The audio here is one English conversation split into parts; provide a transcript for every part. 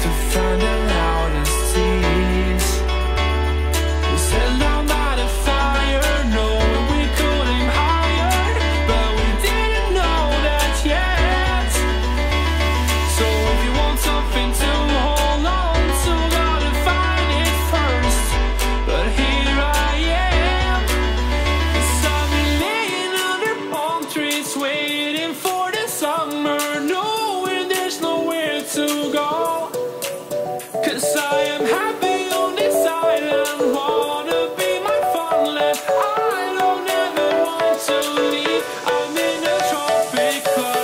to find the loudest tears. We set down by the fire, knowing we could aim higher, but we didn't know that yet. So if you want something to hold on to, gotta find it first. But here I am, 'cause I've been laying under palm trees, waiting for the summer, knowing there's nowhere to go. 'Cause I am happy on this island, wanna be my farmland. I don't ever want to leave, I'm in a tropic club.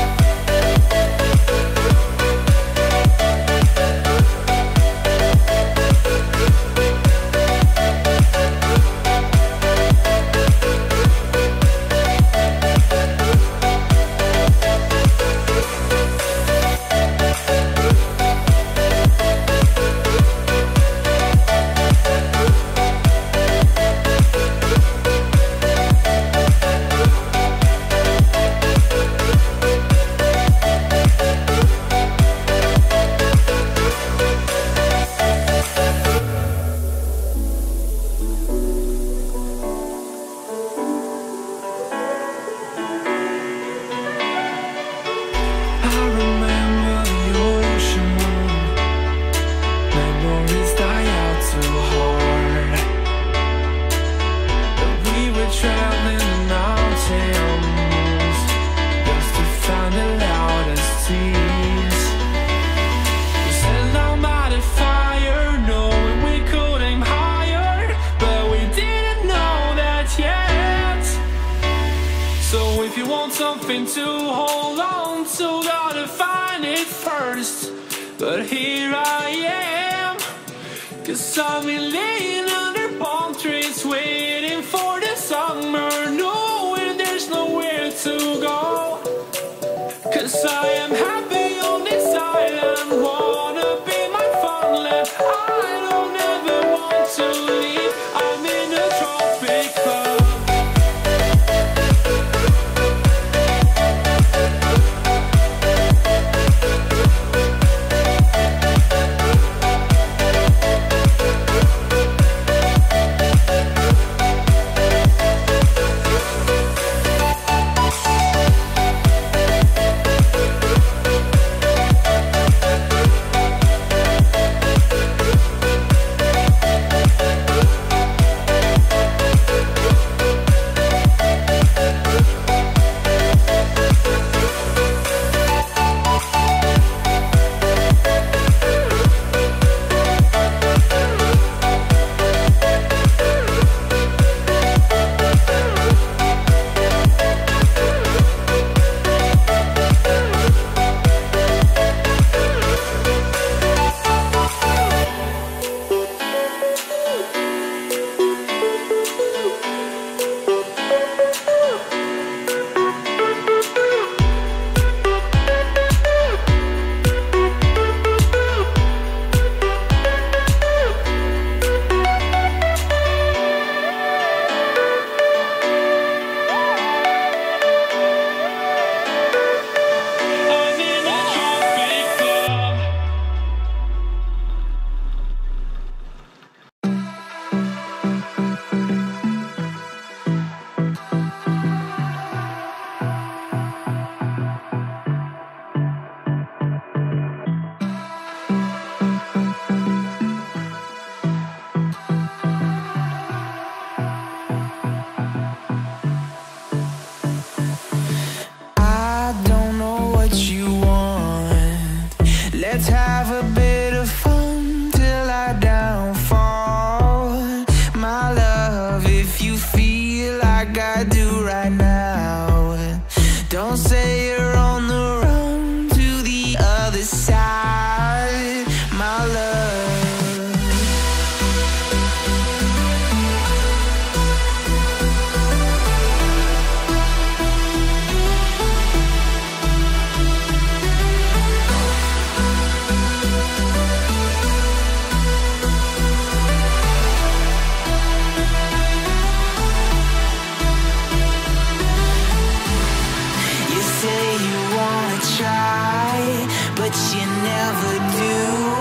I remember the ocean moon, memories die out too hard. But we were traveling the mountains just to find the loudest tears. We sat down by the fire, knowing we could aim higher, but we didn't know that yet. So if you want something to hold on to, gotta find it first. But here I am, 'cause I've been laying under palm trees, waiting for the summer, knowing there's nowhere to go. 'Cause I am happy on this island, wanna be my farmland. I don't ever want to leave, I'm in a tropic club. Let's have a bit of fun till I downfall. My love, if you feel like I do right now, don't say you're on the run to the other side, my love. But you never do.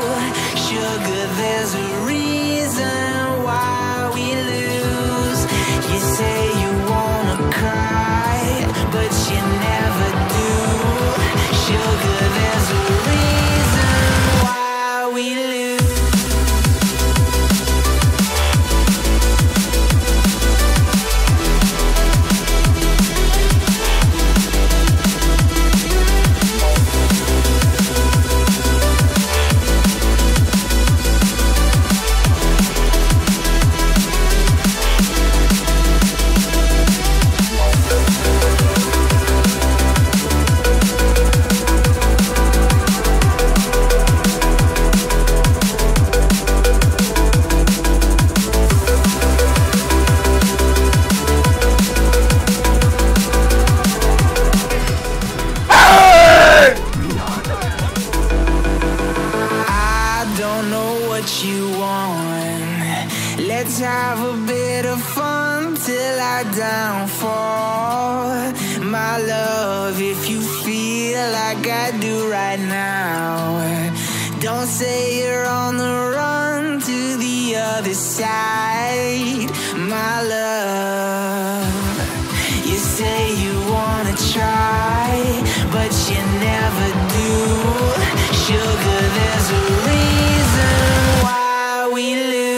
you want. Let's have a bit of fun till I downfall. My love, if you feel like I do right now, don't say you're on the run to the other side. My love, you say you wanna try, but you never do. Sugar, there's a reason why we lose.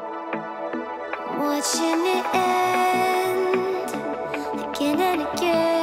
Watching it end again and again.